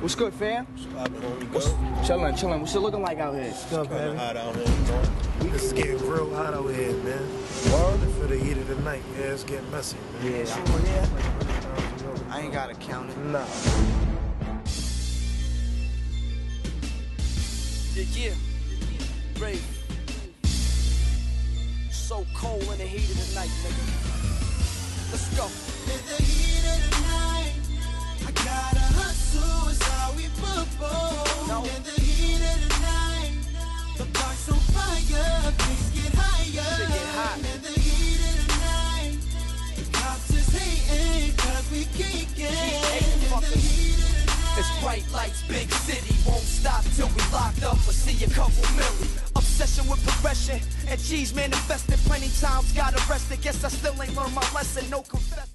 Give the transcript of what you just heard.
What's good, fam? Chillin'. What's it looking like out here? It's kinda hot out here, you know? This is getting real hot out here, man. Word? For the heat of the night, yeah, it's getting messy, man. Yeah. I ain't gotta count it. Nah. Yeah. Reef. So cold in the heat of the night, nigga. Let's go. In the heat of the night, I gotta hustle, it's how we bubble. No. In the heat of the night, the block's on fire, things get higher. Shit get hot. In the heat of the night, the cops is hating, cause we geeking. In the heat of the night, It's bright lights, big city, won't stop till we locked up or see a couple million. Obsession with progression and G's manifested plenty times, got arrested. Guess I still ain't learned my lesson, no confession.